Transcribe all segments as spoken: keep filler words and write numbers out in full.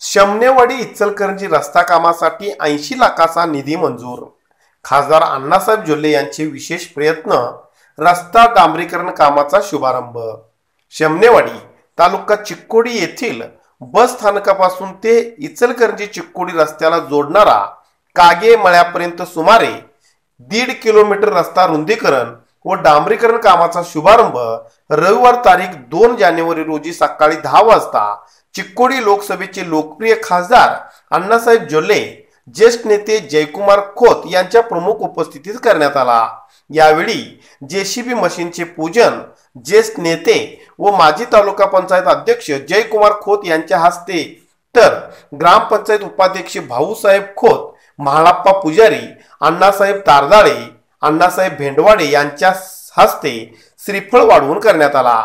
शमनेवाडी इचलकरंजी रस्ता कामासाठी ऐंशी लाखाचा निधी मंजूर। खासदार अण्णासाहेब जोल्ले यांचे विशेष प्रयत्न, रस्ता डांबरीकरण कामाचा शुभारंभ। शमनेवाडी तालुका चिक्कोडी येथील बस स्थानकापासून ते इचलकरंजी चिक्कोडी रस्त्याला जोडणारा कागे मळ्यापर्यंत सुमारे दीड किलोमीटर रस्ता रुंदीकरण व डांबरीकरण कामाचा शुभारंभ रविवार तारीख दोन जानेवारी रोजी सकाळी दहा वाजता चिक्कोडी लोकसभेचे लोकप्रिय खासदार अण्णासाहेब जोल्ले, ज्येष्ठ नेते जयकुमार खोत यांच्या प्रमुख उपस्थितीत करण्यात आला। यावेळी जेसीबी मशीनचे पूजन ज्येष्ठ नेते व माजी तालुका पंचायत अध्यक्ष जयकुमार खोत यांच्या हस्ते, तर ग्रामपंचायत उपाध्यक्ष भाऊसाहेब खोत, महाळप्पा पुजारी, अण्णासाहेब तारदाळे, अण्णासाहेब भेंडवाडे यांच्या हस्ते श्रीफळ वाढवून करण्यात आला।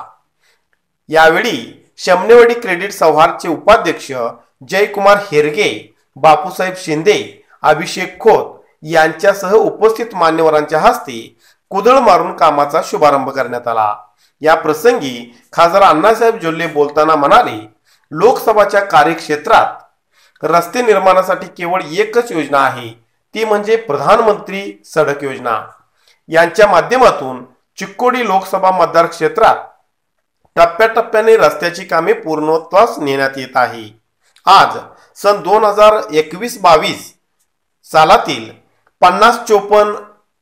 यावेळी शमनेवाडी क्रेडिट सौहार्दचे उपाध्यक्ष जयकुमार हेरगे, बापूसाहेब शिंदे, अभिषेक खोत यांच्यासह उपस्थित मान्यवरांच्या हस्ते कुदळ मारून कामाचा शुभारंभ करण्यात आला। या प्रसंगी खासदार अण्णासाहेब जोल्ले बोलताना म्हणाले, लोकसभाच्या कार्यक्षेत्रात रस्ते निर्माणासाठी केवळ एकच योजना आहे, ती म्हणजे प्रधानमंत्री सडक योजना। यांच्या माध्यमातून चिक्कोडी लोकसभा मतदार क्षेत्रात टप्प्याटप्प्याने रस्त्याची कामे पूर्णत्वास नेण्यात येत आहे। आज सन दोन हजार एकवीस बावीस सालातील पन्नास चोपन्न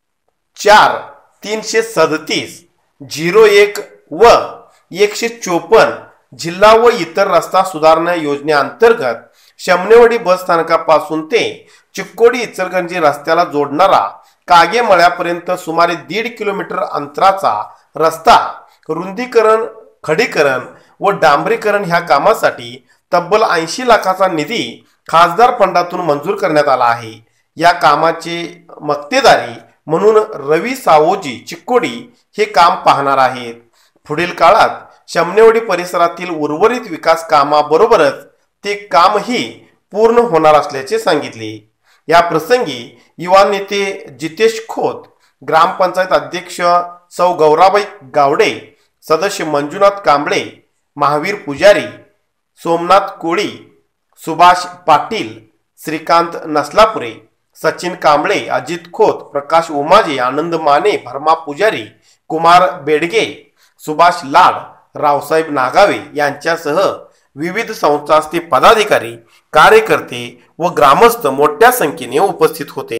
चार तीनशे सदतीस झिरो एक व एकशे चोपन्न जिल्हा व इतर रस्ता सुधारणा योजनेअंतर्गत शमनेवाडी बस स्थानकापासून ते चिक्कोडी इचलकरंजी रस्त्याला जोडणारा कागे मळ्यापर्यंत सुमारे दीड किलोमीटर अंतराचा रस्ता रुंदीकरण, खडीकरण व डांबरीकरण ह्या कामासाठी तब्बल ऐंशी लाखाचा निधी खासदार फंडातून मंजूर करण्यात आला आहे। या कामाचे मक्तेदारी म्हणून रवी सावोजी चिक्कोडी हे काम पाहणार आहेत। पुढील काळात शमनेवाडी परिसरातील उर्वरित विकास कामाबरोबरच ते कामही पूर्ण होणार असल्याचे सांगितले। या प्रसंगी युवा नेते जितेश खोत, ग्रामपंचायत अध्यक्ष सौ गौराबाई गावडे, सदस्य मंजुनाथ कांबळे, महावीर पुजारी, सोमनाथ कोळी, सुभाष पाटील, श्रीकांत नसलापुरे, सचिन कांबळे, अजित खोत, प्रकाश उमाजे, आनंद माने, भरमा पुजारी, कुमार बेडगे, सुभाष लाड, रावसाहेब नागावे यांच्यासह विविध संस्थांचे पदाधिकारी, कार्यकर्ते व ग्रामस्थ मोठ्या संख्येने उपस्थित होते।